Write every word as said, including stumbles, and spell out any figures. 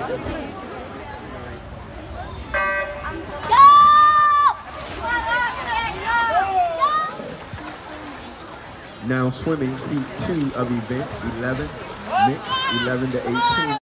Now swimming heat two of event eleven, mixed eleven to eighteen.